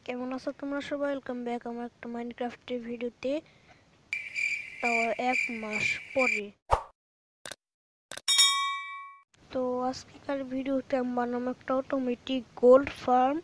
কেমন আছো তোমরা সবাই? ওয়েলকাম ব্যাক আমার একটা মাইনক্রাফটের ভিডিওতে, তাও 1 মাস পরে। তো আজকের ভিডিওতে আমি বানাবো একটা অটোমেটিক গোল্ড ফার্ম।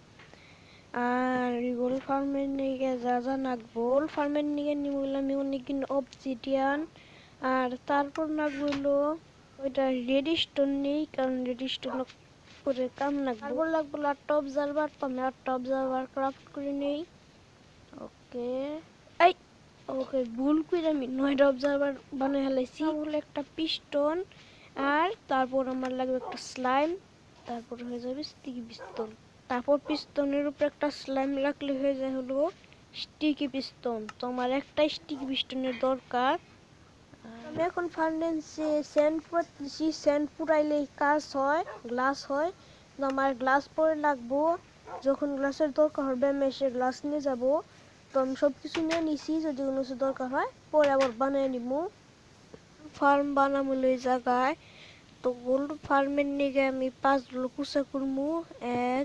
আর গোল্ড ফার্মের নিয়ে যা যা নাকবো, গোল্ড ফার্মের নিয়ে আমি অনেকদিন অবসিডিয়ান, আর তারপর নাকবো হলো ওইটা রেডস্টোন নেই, কারণ রেডস্টোন করে কাম লাগবে। তারপর লাগবো একটা অবজারভার, তো আমি একটা অবজারভার ক্রাফট করে নেই। ওকে, এই ওকে ভুল করে আমি 9টা অবজারভার বানিয়ে ফেলেছি। হলো একটা পিস্টন, আর তারপর আমার লাগবে একটা স্লাইম, তারপর হয়ে যাবে স্টিকি পিস্তল। তারপর পিস্তনের উপর একটা স্লাইম রাখলে হয়ে যায় হলো স্টিকি পিস্তন। তো আমার একটা স্টিকি পিস্তনের দরকার। আমি এখন ফার্নেন্সে স্যান্ড পুরাতেছি, স্যান্ড পুরাইলেই কাজ হয়, গ্লাস হয়। তো আমার গ্লাস পরে লাগবো, যখন গ্লাসের দরকার হবে আমি এসে গ্লাস নিয়ে যাবো। তো আমি সব কিছু নিয়ে নিছি, যদি কোনো কিছু দরকার হয় পরে আবার বানিয়ে নিব। ফার্ম বানাবো এই জায়গায়। তো গোল্ড ফার্মের নিয়ে আমি 5 কুচা করবো, 1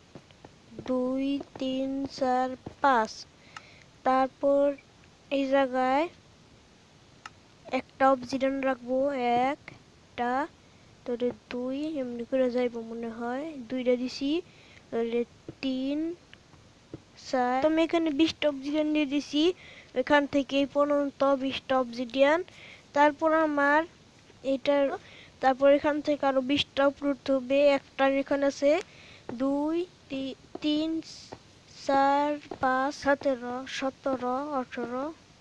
2 3 4 5। তারপর এই জায়গায় একটা অবসিডিয়ান রাখবো, একটা, তাহলে 2, এমনি করে যাইব মনে হয়। 2টা দিছি, তাহলে 3 4। আমি এখানে 20টা অবসিডিয়ান দিয়ে দিছি, এখান থেকে পর্যন্ত 20টা অবসিডিয়ান। তারপর আমার এটার, তারপর এখান থেকে আরো 20টা উঠতে হবে। একটা এখানে আছে 2 3 4 5 17 17 18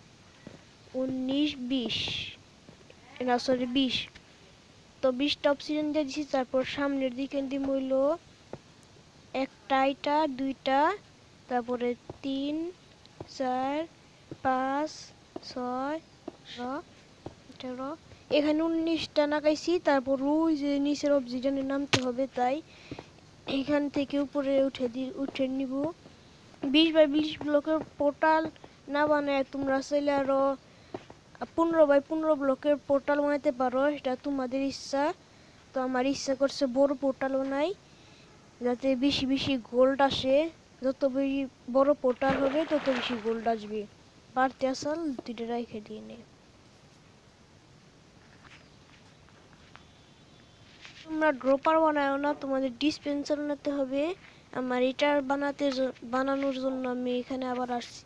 19 20, না সরি 20। তো 20টা অবসিডিয়ান দিয়ে দিছি। তারপর সামনের দিকে দিব হইলো একটা, এটা 2টা, তারপরে 3 4 5 6 17 এখানে 19টা লাগাইছি। তারপর ওই যে নিচের অবসিডিয়ানে নামতে হবে, তাই এখান থেকে উপরে উঠে নিব। 20 বাই 20 ব্লকের পোর্টাল না বানায় তোমরা চাইলে আরো 15 বাই 15 ব্লকের পোর্টাল বানাইতে পারো, এটা তোমাদের ইচ্ছা। তো আমার ইচ্ছা করছে বড় পোর্টাল বানাই, যাতে বেশি বেশি গোল্ড আসে। যত বেশি বড় পোর্টাল হবে তত বেশি গোল্ড আসবে। বাড়তে আসল 2টা রেখে দিয়ে নে। তোমরা ড্রপার বানাও না, তোমাদের ডিসপেন্সার বানাতে হবে। আমার এটার বানানোর জন্য আমি এখানে আবার আসছি।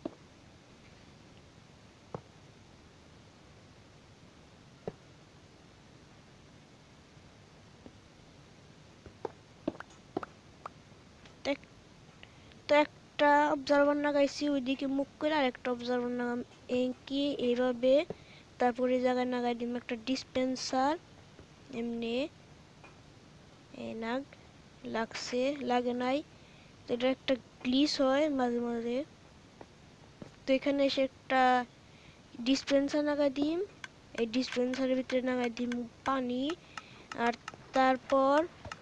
তো একটা অবজারভার লাগাইছি ওইদিকে মুখ করে, আর একটা অবজারভার লাগাম কি এইভাবে। তারপরে এই জায়গায় লাগাই দিম একটা ডিসপেন্সার, এমনি নাগ লাগছে, লাগে নাই। তো এটা একটা গ্লিচ হয় মাঝে মাঝে। তো এখানে এসে একটা ডিসপেন্সার লাগাই দিম, এই ডিসপেন্সারের ভিতরে লাগাই দিম পানি। আর তারপর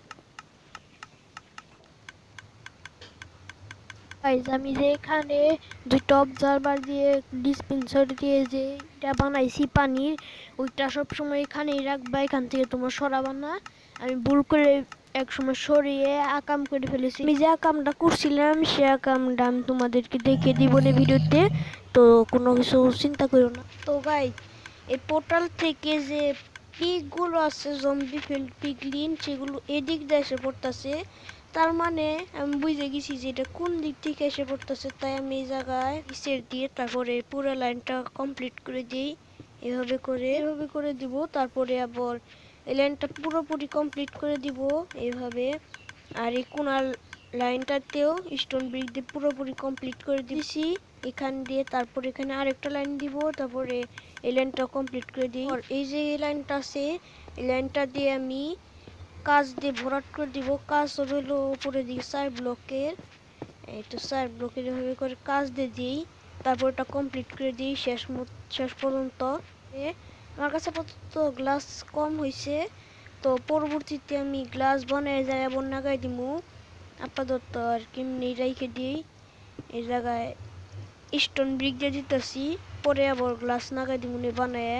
আমি যে এখানে 2টা অবজারভার দিয়ে ডিসপেন্সার দিয়ে যে এটা বানাইছি পানির, ওইটা সবসময় এখানেই রাখবা, এখান থেকে তোমার সরাবা না। আমি ভুল করে এক সময় সরিয়ে আকাম করে ফেলেছি। আমি যে আকামটা করছিলাম সে আকামটা আমি তোমাদেরকে দেখিয়ে দিব না ভিডিওতে, তো কোনো কিছু চিন্তা করো না। তো গাইস, এই পোর্টাল থেকে যে পিকগুলো আছে, জম্বি ফিল্ড পিগলিন, সেগুলো এদিক দিয়ে এসে পড়তেছে। তার মানে আমি বুঝে গেছি যে এটা কোন দিক থেকে এসে পড়তেছে। তাই আমি এই জায়গায় রিসেট দিয়ে তারপরে পুরো লাইনটা কমপ্লিট করে দিই। এভাবে করে দিব। তারপরে আবার এই লাইনটা পুরোপুরি কমপ্লিট করে দিব এইভাবে। আর এই কোনার লাইনটাতেও স্টোন ব্রিক দিয়ে পুরোপুরি কমপ্লিট করে দিয়েছি এখান দিয়ে। তারপর এখানে আরেকটা লাইন দিব, তারপরে এই লাইনটা কমপ্লিট করে দিই। আর এই যে এই লাইনটা আছে, এই লাইনটা দিয়ে আমি কাজ দিয়ে ভরাট করে দিব। কাজ হলো উপরে দিকে 4 ব্লকের, এই তো 4 ব্লকের এভাবে করে কাজ দিয়ে দিই। তারপর এটা কমপ্লিট করে দিই শেষ পর্যন্ত। আমার কাছে আপাতত গ্লাস কম হয়েছে, তো পরবর্তীতে আমি গ্লাস বানিয়ে যায় আবার লাগাই দিব। আপাতত আর কেমনি রেখে দিই এই জায়গায় স্টোন ব্রিক দিয়ে দিতেছি, পরে আবার গ্লাস লাগাই দিব বানায়।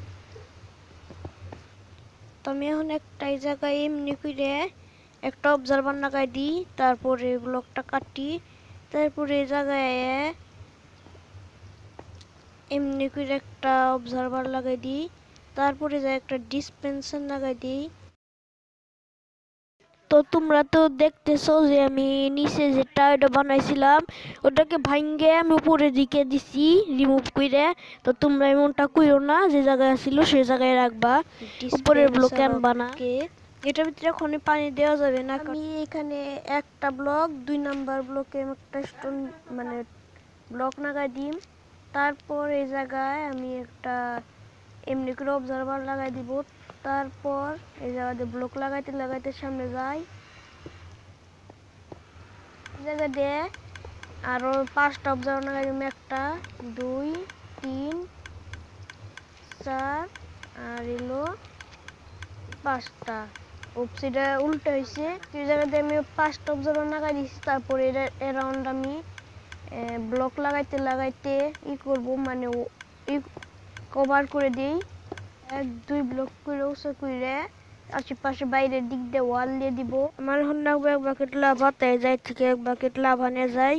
তো আমি এখন একটা এই জায়গায় এমনি করে একটা অবজারভার লাগাই দিই, তারপরে ব্লকটা কাটি, তারপরে এই জায়গায় এমনি করে একটা অবজারভার লাগাই দিই, তারপরে যা একটা ডিসপেন্সার লাগাই দিই। তো তোমরা তো দেখতেছো যে আমি নিচে যেটা ওটা বানাইছিলাম ওটাকে ভাঙ্গে আমি উপরের দিকে দিছি রিমুভ করে। তো তোমরা এমনটা কইরো না, যে জায়গায় ছিল সেই জায়গায় রাখবা, উপরের ব্লকে আনবা না। এটার ভিতরে এখন পানি দেওয়া যাবে না। আমি এখানে একটা ব্লক 2 নাম্বার ব্লকে একটা স্টোন মানে ব্লক লাগাই দিই। তারপর এই জায়গায় আমি একটা এমনি করে অবজারভার লাগাই দিব। তারপর এই জায়গাতে ব্লক লাগাইতে লাগাইতে সামনে যাই, জায়গা দিয়ে আরো 5টা অবজারভার লাগাই দিব। 1 2 3 4 আর এলো 5টা। উপসিটা উল্টো হয়েছে। এই জায়গাতে আমি 5টা অবজারভার লাগাই দিচ্ছি। তারপরে এরাউন্ড আমি ব্লক লাগাইতে লাগাইতে করব, মানে কভার করে দিই। 1 2 ব্লক করে উঁচু করে আশেপাশে বাইরের দিক দিয়ে ওয়াল দিয়ে দিব। আমার এখন লাগবে 1 বাকেট লাভা, তাই যাই থেকে 1 বাকেট লাভা নিয়ে যাই।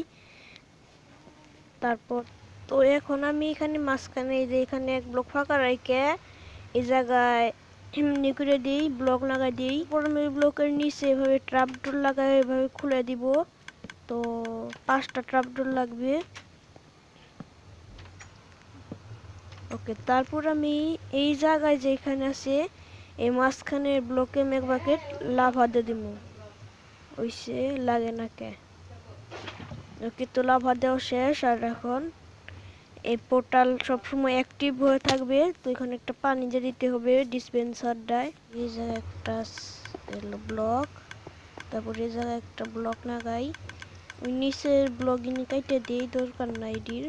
তারপর তো এখন আমি এখানে মাঝখানে এই যে এখানে 1 ব্লক ফাঁকা রেখে এই জায়গায় এমনি করে দিই, ব্লক লাগাই দিই। পরে আমি ব্লকের নিচে এভাবে ট্রাপডোর লাগাই এভাবে খুলে দিব। তো 5টা ট্রাপডোর লাগবে। ওকে, তারপর আমি এই জায়গায় যেখানে আছে এই মাঝখানের ব্লকে 1 বাকেট লাভা দিয়ে দিব। ওইসে লাগে না কে? ওকে, তো লাভা দেওয়া শেষ। আর এখন এই পোর্টাল সবসময় অ্যাক্টিভ হয়ে থাকবে। তো এখানে একটা পানি দিয়ে দিতে হবে ডিসপেন্সারটায়। এই জায়গায় একটা ব্লক, তারপর এই জায়গায় একটা ব্লক লাগাই। ওই নিচের ব্লগিং কাইটে দিই, দরকার নাই এটির।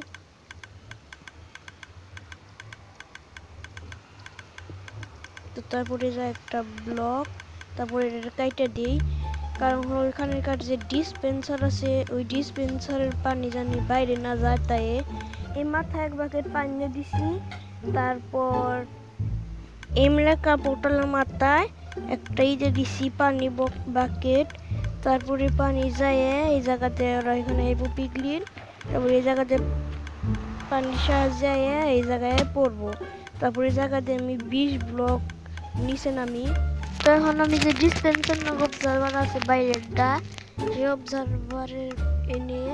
তো তারপরে যা একটা ব্লক, তারপরে এটা কাইটে দিই, কারণ ওইখানের কাছে যে ডিসপেন্সার আছে ওই ডিসপেন্সারের পানি জানি বাইরে না যায়। তাই এই মাথায় 1 বাকেট পানি দিয়ে দিছি। তারপর এমলেকা পোর্টালের মাথায় একটা দিয়ে দিছি পানি বাকেট। তারপরে পানি যায় এই জায়গাতে ওরা এখানে পিগলিন, তারপরে এই জায়গাতে পানির সাহায্যে এই জায়গায় পড়বো। তারপরে এই জায়গাতে আমি 20 ব্লক নিচে নামি। তো এখন আমি যে ডিসপেন্সার নাম অবজারভার আছে বাইরেরটা, এই অবজারভারের এনে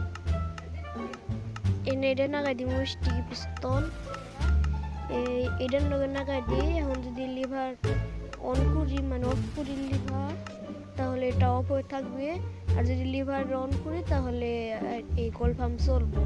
এটা লাগাই দিব স্টিকি পিস্তল। এটার লগে লাগাই দিই। এখন যদি লিভার অন করি মানে অফ করি লিভার, তাহলে এটা অফ হয়ে থাকবে। আর যদি লিভার অন করি তাহলে এই কলফার্ম চলবে।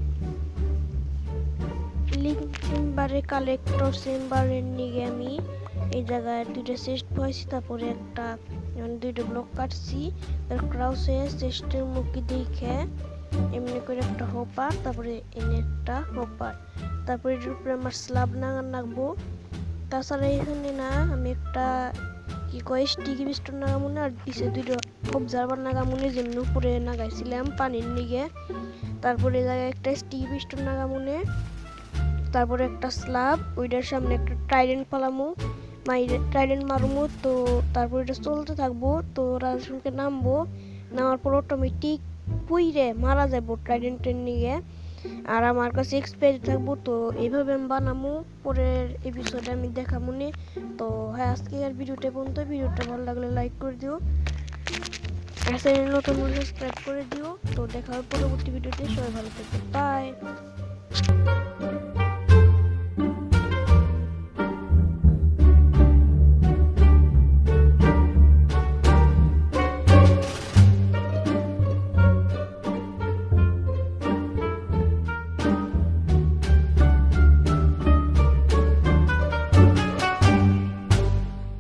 লিঙ্ক চেম্বারে কালেক্টর চেম্বারের নিয়ে আমি এই জায়গায় 2টা চেস্ট পাইছি। তারপরে একটা 2টা ব্লক কাটছি। ক্রাউস হয়ে চেস্টের মুখে দেখে এমনি করে একটা হপার, তারপরে এনে একটা হপার, তারপরে এটার উপরে আমার স্ল্যাব নাগাবো। তাছাড়া এখানে না আমি একটা কি কয় স্টিকি পিস্টন নাগামুনে আর পিছে 2টা অবজারভার নাগামুনে, যেমনি উপরে নাগাইছিলাম পানির নিগে। তারপরে এই জায়গায় একটা স্টিকি পিস্টন নাগামুনে, তারপরে একটা স্ল্যাব, ওইটার সামনে একটা ট্রাইডেন্ট পালামু, ট্রাইডেন্ট মারমু। তো তারপর এটা চলতে থাকবো। তো রাজসুনকে নামবো, নামার পর অটোমেটিক পুইরে মারা যাবো ট্রাইডেন্টের নিয়ে। আর আমার কাছে এক্সপায়ারি থাকবো। তো এইভাবে আমি বানামু, পরের এপিসোডে আমি দেখাবো নি। তো হ্যাঁ, আজকে আর ভিডিওটা পর্যন্ত। ভিডিওটা ভালো লাগলে লাইক করে দিও, চ্যানেল নতুন হলে সাবস্ক্রাইব করে দিও। তো দেখা হবে পরবর্তী ভিডিওতে। সবাই ভালো থাকবে, বাই।